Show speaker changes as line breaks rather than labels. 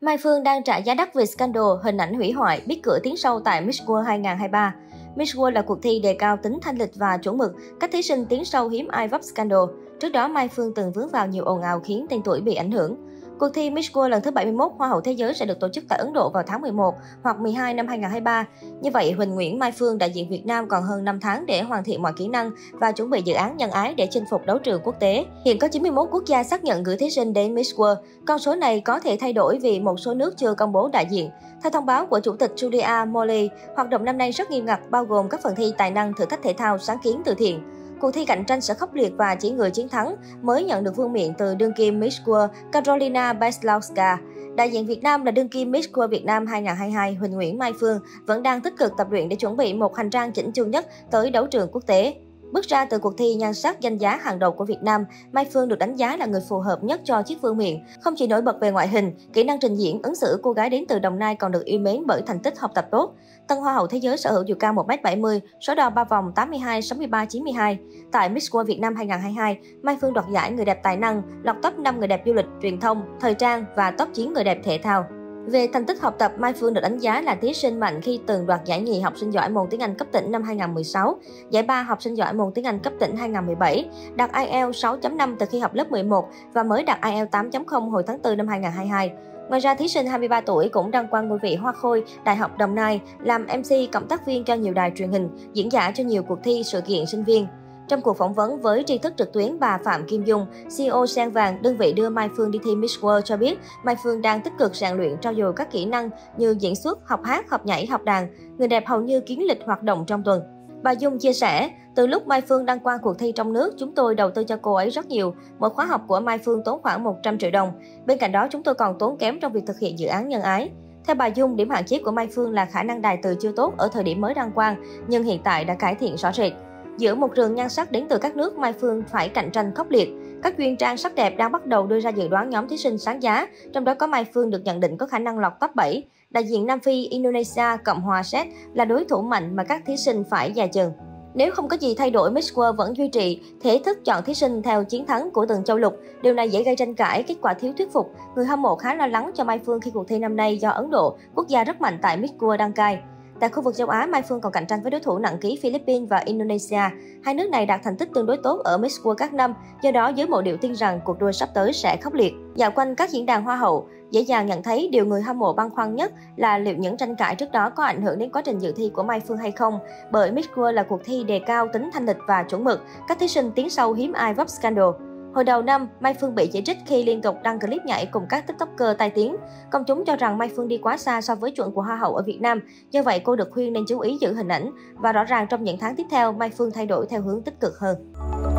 Mai Phương đang trả giá đắt vì scandal, hình ảnh hủy hoại, biết cửa tiến sâu tại Miss World 2023. Miss World là cuộc thi đề cao tính thanh lịch và chuẩn mực, các thí sinh tiến sâu hiếm ai vấp scandal. Trước đó, Mai Phương từng vướng vào nhiều ồn ào khiến tên tuổi bị ảnh hưởng. Cuộc thi Miss World lần thứ 71 Hoa hậu Thế giới sẽ được tổ chức tại Ấn Độ vào tháng 11 hoặc 12 năm 2023. Như vậy, Huỳnh Nguyễn Mai Phương đại diện Việt Nam còn hơn 5 tháng để hoàn thiện mọi kỹ năng và chuẩn bị dự án nhân ái để chinh phục đấu trường quốc tế. Hiện có 91 quốc gia xác nhận gửi thí sinh đến Miss World. Con số này có thể thay đổi vì một số nước chưa công bố đại diện. Theo thông báo của Chủ tịch Julia Molly, hoạt động năm nay rất nghiêm ngặt, bao gồm các phần thi tài năng, thử thách thể thao, sáng kiến từ thiện. Cuộc thi cạnh tranh sẽ khốc liệt và chỉ người chiến thắng mới nhận được vương miện từ đương kim Miss World Karolina Beslowska. Đại diện Việt Nam là đương kim Miss World Việt Nam 2022 Huỳnh Nguyễn Mai Phương vẫn đang tích cực tập luyện để chuẩn bị một hành trang chỉnh chu nhất tới đấu trường quốc tế. Bước ra từ cuộc thi nhan sắc danh giá hàng đầu của Việt Nam, Mai Phương được đánh giá là người phù hợp nhất cho chiếc vương miện. Không chỉ nổi bật về ngoại hình, kỹ năng trình diễn, ứng xử, cô gái đến từ Đồng Nai còn được yêu mến bởi thành tích học tập tốt. Tân Hoa hậu Thế giới sở hữu chiều cao 1m70, số đo 3 vòng 82, 63, 92. Tại Miss World Việt Nam 2022, Mai Phương đoạt giải người đẹp tài năng, lọt top 5 người đẹp du lịch, truyền thông, thời trang và top 9 người đẹp thể thao. Về thành tích học tập, Mai Phương được đánh giá là thí sinh mạnh khi từng đoạt giải nhì học sinh giỏi môn tiếng Anh cấp tỉnh năm 2016, giải ba học sinh giỏi môn tiếng Anh cấp tỉnh 2017, đạt IELTS 6.5 từ khi học lớp 11 và mới đạt IELTS 8.0 hồi tháng 4 năm 2022. Ngoài ra, thí sinh 23 tuổi cũng đăng quang ngôi vị Hoa Khôi Đại học Đồng Nai, làm MC cộng tác viên cho nhiều đài truyền hình, diễn giả cho nhiều cuộc thi, sự kiện sinh viên. Trong cuộc phỏng vấn với tri thức trực tuyến, bà Phạm Kim Dung, CEO Sen Vàng, đơn vị đưa Mai Phương đi thi Miss World cho biết, Mai Phương đang tích cực rèn luyện trau dồi các kỹ năng như diễn xuất, học hát, học nhảy, học đàn. Người đẹp hầu như kiến lịch hoạt động trong tuần. Bà Dung chia sẻ, từ lúc Mai Phương đăng quang cuộc thi trong nước, chúng tôi đầu tư cho cô ấy rất nhiều. Mỗi khóa học của Mai Phương tốn khoảng 100 triệu đồng. Bên cạnh đó, chúng tôi còn tốn kém trong việc thực hiện dự án nhân ái. Theo bà Dung, điểm hạn chế của Mai Phương là khả năng đài từ chưa tốt ở thời điểm mới đăng quang, nhưng hiện tại đã cải thiện rõ rệt. Giữa một rừng nhan sắc đến từ các nước, Mai Phương phải cạnh tranh khốc liệt. Các chuyên trang sắc đẹp đang bắt đầu đưa ra dự đoán nhóm thí sinh sáng giá, trong đó có Mai Phương được nhận định có khả năng lọt top 7. Đại diện Nam Phi, Indonesia, Cộng hòa Séc là đối thủ mạnh mà các thí sinh phải dè chừng. Nếu không có gì thay đổi, Miss World vẫn duy trì thể thức chọn thí sinh theo chiến thắng của từng châu lục. Điều này dễ gây tranh cãi, kết quả thiếu thuyết phục. Người hâm mộ khá lo lắng cho Mai Phương khi cuộc thi năm nay do Ấn Độ, quốc gia rất mạnh tại Miss World đăng cai. Tại khu vực châu Á, Mai Phương còn cạnh tranh với đối thủ nặng ký Philippines và Indonesia. Hai nước này đạt thành tích tương đối tốt ở Miss World các năm, do đó giới mộ điệu tin rằng cuộc đua sắp tới sẽ khốc liệt. Dạo quanh các diễn đàn Hoa hậu, dễ dàng nhận thấy điều người hâm mộ băn khoăn nhất là liệu những tranh cãi trước đó có ảnh hưởng đến quá trình dự thi của Mai Phương hay không. Bởi Miss World là cuộc thi đề cao tính thanh lịch và chuẩn mực, các thí sinh tiến sâu hiếm ai vấp scandal. Hồi đầu năm, Mai Phương bị chỉ trích khi liên tục đăng clip nhảy cùng các tiktoker tai tiếng. Công chúng cho rằng Mai Phương đi quá xa so với chuẩn của Hoa hậu ở Việt Nam, do vậy cô được khuyên nên chú ý giữ hình ảnh. Và rõ ràng trong những tháng tiếp theo, Mai Phương thay đổi theo hướng tích cực hơn.